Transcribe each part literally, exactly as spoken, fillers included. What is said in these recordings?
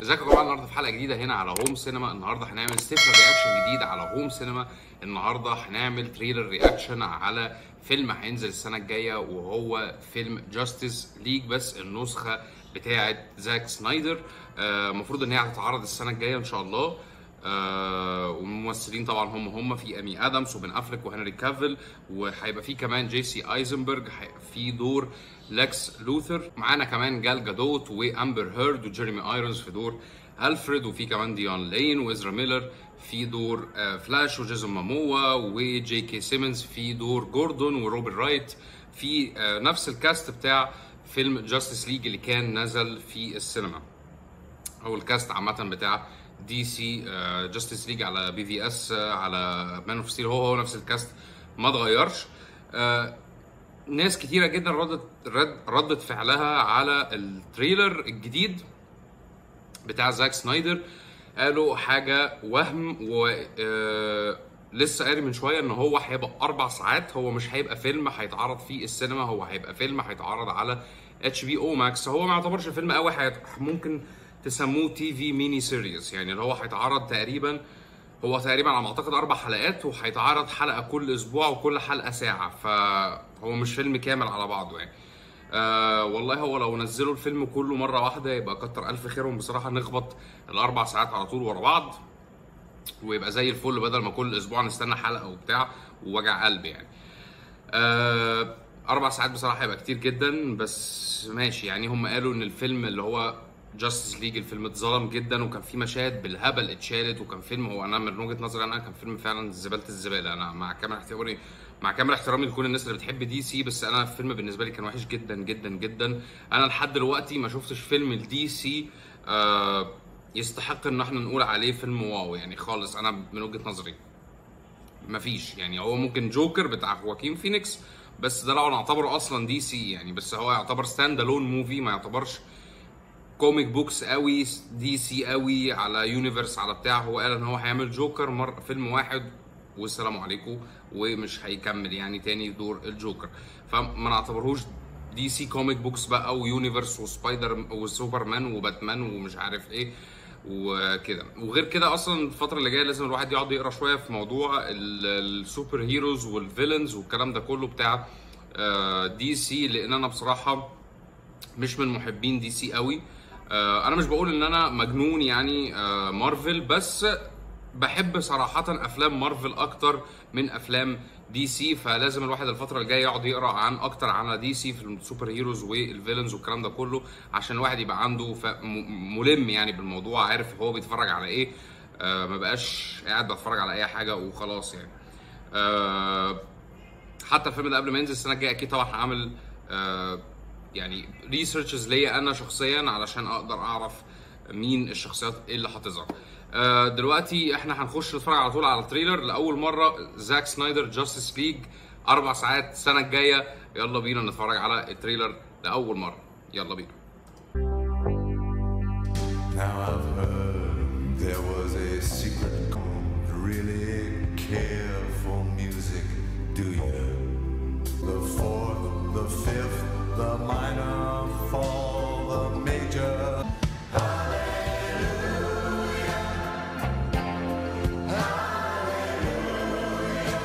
ازيكم يا جماعه؟ النهارده في حلقه جديده هنا على هوم سينما. النهارده هنعمل ستيفر رياكشن جديد على هوم سينما. النهارده هنعمل تريلر رياكشن على فيلم هينزل السنه الجايه، وهو فيلم جاستس ليج، بس النسخه بتاعه زاك سنايدر. المفروض آه ان هي هتتعرض السنه الجايه ان شاء الله. آه والممثلين طبعا هم هم في امي ادمز وبن افليك وهنري كافيل، وهيبقى في كمان جيسي ايزنبرج في دور لكس لوثر. معانا كمان جال جادوت وامبر هيرد وجيريمي ايرونز في دور الفريد، وفي كمان ديون لين وإزرا ميلر في دور آه فلاش، وجيسون ماموا وجي كي سيمنز في دور جوردون، وروبن رايت في آه نفس الكاست بتاع فيلم جاستس ليج اللي كان نزل في السينما، او الكاست عامه بتاع دي سي. جاستس ليج على بي في اس على مان اوف ستيل، هو هو نفس الكاست ما اتغيرش. uh, ناس كتيره جدا ردت رد ردت فعلها على التريلر الجديد بتاع زاك سنايدر. قالوا حاجه وهم، و uh, لسه قاري من شويه ان هو هيبقى اربع ساعات، هو مش هيبقى فيلم هيتعرض في السينما، هو هيبقى فيلم هيتعرض على اتش بي او ماكس. هو ما يعتبرش فيلم قوي، ممكن تسموه تي في ميني سيريز، يعني اللي هو هيتعرض تقريبا هو تقريبا على ما اعتقد اربع حلقات، وهيتعرض حلقه كل اسبوع وكل حلقه ساعه، فهو مش فيلم كامل على بعضه يعني. آه والله هو لو نزلوا الفيلم كله مره واحده يبقى كتر الف خيرهم بصراحه، نخبط الاربع ساعات على طول ورا بعض ويبقى زي الفل، بدل ما كل اسبوع نستنى حلقه وبتاع ووجع قلب يعني. آه اربع ساعات بصراحه هيبقى كتير جدا، بس ماشي يعني. هم قالوا ان الفيلم اللي هو جاستس ليج الفيلم اتظلم جدا، وكان في مشاهد بالهبل اتشالت، وكان فيلم هو انا من وجهه نظري انا كان فيلم فعلا زباله الزباله. انا مع كامل احترامي مع كامل احترامي لكل الناس اللي بتحب دي سي، بس انا الفيلم بالنسبه لي كان وحش جدا جدا جدا. انا لحد دلوقتي ما شفتش فيلم الدي سي آه يستحق ان احنا نقول عليه فيلم واو يعني خالص. انا من وجهه نظري مفيش يعني. هو ممكن جوكر بتاع خواكين فينيكس، بس ده لو نعتبره اصلا دي سي يعني، بس هو يعتبر ستاند الون موفي، ما يعتبرش كوميك بوكس قوي دي سي قوي على يونيفرس على بتاع. هو قال ان هو هيعمل جوكر مر فيلم واحد والسلام عليكم، ومش هيكمل يعني تاني دور الجوكر، فما نعتبرهوش دي سي كوميك بوكس بقى ويونيفرس وسبايدر وسوبرمان وباتمان ومش عارف ايه وكده. وغير كده اصلا الفتره اللي جايه لازم الواحد يقعد يقرا شويه في موضوع السوبر هيروز والفيلنز والكلام ده كله بتاع دي سي، لان انا بصراحه مش من محبين دي سي قوي. انا مش بقول ان انا مجنون يعني مارفل، بس بحب صراحه افلام مارفل اكتر من افلام دي سي، فلازم الواحد الفتره الجايه يقعد يقرا عن اكتر عن دي سي في السوبر هيروز والفيلنز والكلام ده كله، عشان الواحد يبقى عنده ملم يعني بالموضوع، عارف هو بيتفرج على ايه. أه ما بقاش قاعد بتفرج على اي حاجه وخلاص يعني. أه حتى الفيلم ده قبل ما ينزل السنه الجايه اكيد طبعا هعمل أه يعني ريسيرشز ليا انا شخصيا علشان اقدر اعرف مين الشخصيات اللي هتظهر. آه دلوقتي احنا هنخش نتفرج على طول على التريلر لاول مره زاك سنايدر جاستس ليج، اربع ساعات السنه الجايه. يلا بينا نتفرج على التريلر لاول مره، يلا بينا. Now I've heard there was a secret code. Really care for music, do you? The fourth, the fifth, the minor fall, the major. Hallelujah, hallelujah,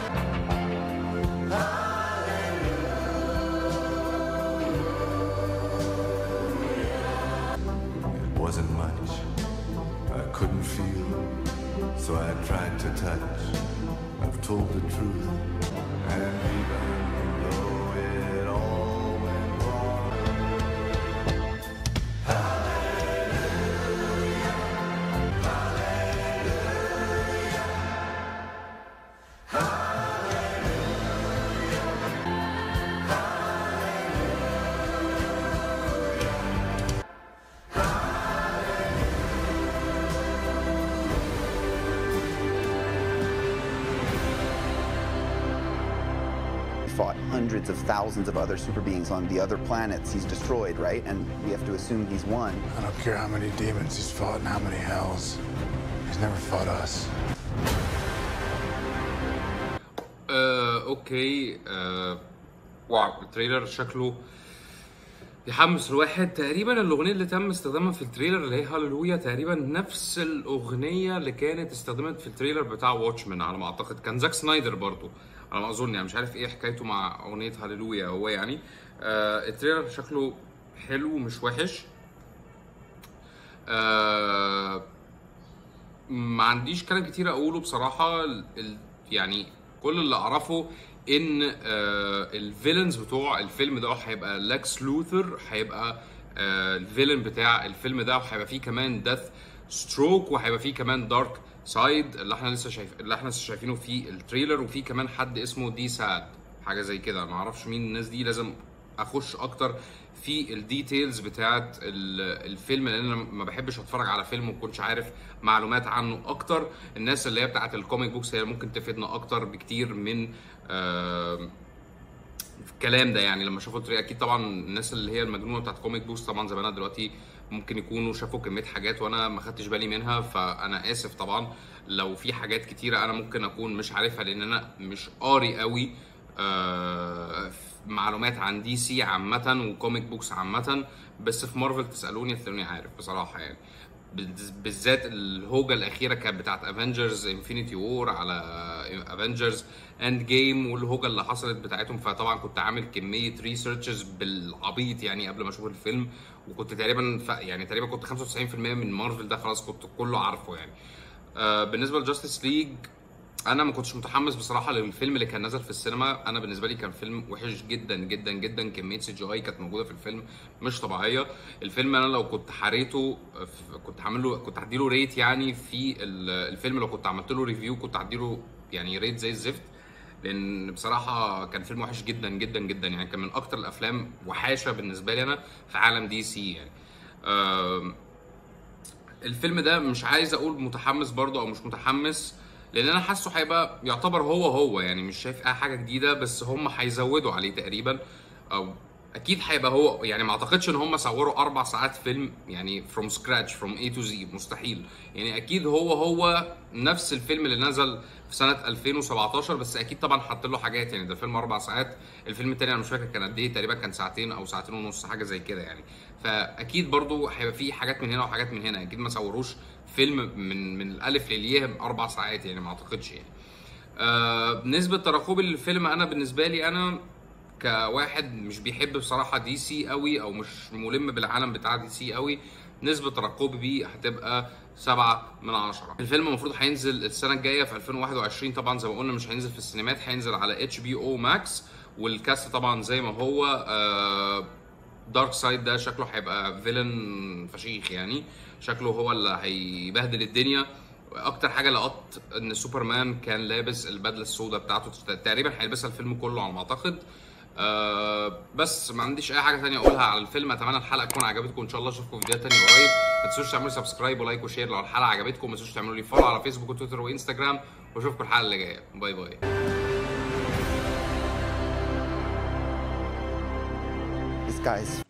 hallelujah. It wasn't much, I couldn't feel, so I tried to touch. I've told the truth, and even though it all went wrong. Hallelujah, hallelujah, hallelujah, fought hundreds of thousands of other super beings on the other planets he's destroyed, right? And we have to assume he's won. I don't care how many demons he's fought and how many hells. He's never fought us. آه، اوكي. آه، واو التريلر شكله يحمس الواحد. تقريبا الاغنيه اللي تم استخدامها في التريلر اللي هي هاللويا تقريبا نفس الاغنيه اللي كانت استخدمت في التريلر بتاع واتشمان على ما اعتقد، كان زاك سنايدر برضو على ما اظن، يعني مش عارف ايه حكايته مع اغنيه هاللويا هو يعني. آه التريلر شكله حلو مش وحش. آه ما عنديش كلام كتير اقوله بصراحه. ال يعني كل اللي اعرفه ان آه الفيلنز بتوع الفيلم ده هيبقى لاكس لوثر، هيبقى آه الفيلن بتاع الفيلم ده، وهيبقى فيه كمان ديث ستروك، وهيبقى فيه كمان دارك سايد اللي احنا لسه شايف اللي احنا لسه شايفينه في التريلر، وفي كمان حد اسمه دي ساد حاجه زي كده، ما اعرفش مين الناس دي، لازم اخش اكتر في الديتيلز بتاعت الفيلم لان انا ما بحبش اتفرج على فيلم وما كنتش عارف معلومات عنه اكتر. الناس اللي هي بتاعت الكوميك بوكس هي ممكن تفيدنا اكتر بكتير من آه الكلام ده، يعني لما شافوا الطريقه اكيد طبعا الناس اللي هي المجنونه بتاعت كوميك بوكس طبعا زي ما انا دلوقتي ممكن يكونوا شافوا كميه حاجات وانا ما خدتش بالي منها، فانا اسف طبعا لو في حاجات كتيره انا ممكن اكون مش عارفها لان انا مش قاري قوي آه معلومات عن دي سي عامه وكوميك بوكس عامه، بس في مارفل تسالوني هتلاقوني عارف بصراحه يعني. بالذات الهوجه الاخيره كانت بتاعت افنجرز انفينيتي وور على افنجرز اند جيم والهوجه اللي حصلت بتاعتهم، فطبعا كنت عامل كميه ريسيرشز بالعبيط يعني قبل ما اشوف الفيلم، وكنت تقريبا يعني تقريبا كنت خمسة وتسعين بالمية من مارفل ده خلاص كنت كله عارفه يعني. آه بالنسبه لجاستس ليج انا ما كنتش متحمس بصراحه للفيلم اللي كان نزل في السينما. انا بالنسبه لي كان فيلم وحش جدا جدا جدا، كميه سي جي اي كانت موجوده في الفيلم مش طبيعيه. الفيلم انا لو كنت حريته كنت هعمل له كنت هديله ريت يعني في الفيلم، لو كنت عملت له ريفيو كنت هديله يعني ريت زي الزفت، لان بصراحه كان فيلم وحش جدا جدا جدا يعني، كان من اكتر الافلام وحاشه بالنسبه لي انا في عالم دي سي يعني. الفيلم ده مش عايز اقول متحمس برضه او مش متحمس لان انا حاسه هيبقى يعتبر هو هو يعني مش شايف اي حاجه جديده، بس هم هيزودوا عليه تقريبا او اكيد هيبقى هو يعني. ما اعتقدش ان هم صوروا اربع ساعات فيلم يعني فروم سكراتش فروم اي تو زي، مستحيل يعني. اكيد هو هو نفس الفيلم اللي نزل في سنه ألفين وسبعتاشر، بس اكيد طبعا حط له حاجات يعني. ده فيلم اربع ساعات، الفيلم التاني انا مش فاكر كان قد ايه، تقريبا كان ساعتين او ساعتين ونص حاجه زي كده يعني. فاكيد برضو هيبقى فيه حاجات من هنا وحاجات من هنا، اكيد ما صوروش فيلم من من الالف للياء اربع ساعات يعني، ما اعتقدش يعني. آه بالنسبه لترقبي للفيلم انا بالنسبه لي انا كواحد مش بيحب بصراحه دي سي قوي او مش ملم بالعالم بتاع دي سي قوي، نسبه ترقبي بيه هتبقى سبعة من عشرة. الفيلم المفروض هينزل السنه الجايه في ألفين وواحد وعشرين طبعا زي ما قلنا، مش هينزل في السينمات، هينزل على اتش بي او ماكس، والكاست طبعا زي ما هو. آه دارك سايد ده شكله هيبقى فيلن فشيخ يعني، شكله هو اللي هيبهدل الدنيا. اكتر حاجه لقطت ان سوبرمان كان لابس البدله السوداء بتاعته، تقريبا هيلبسها الفيلم كله على ما اعتقد. أه بس ما عنديش اي حاجه ثانيه اقولها على الفيلم. اتمنى الحلقه تكون عجبتكم، ان شاء الله اشوفكم في فيديوهات ثانيه قريب. ما تنسوش تعملوا سبسكرايب ولايك وشير لو الحلقه عجبتكم، ما تنسوش تعملوا لي فولو على فيسبوك وتويتر وانستجرام، واشوفكم الحلقه اللي جايه. باي باي. This guy's